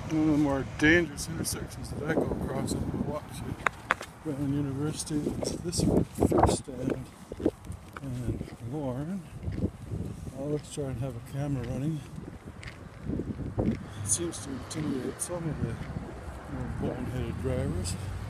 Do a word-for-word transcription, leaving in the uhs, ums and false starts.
One of the more dangerous intersections that I go across on my walk to Brown University is this one, First Stand and Lorne. I always try and have a camera running. It seems to intimidate some of the more boneheaded drivers.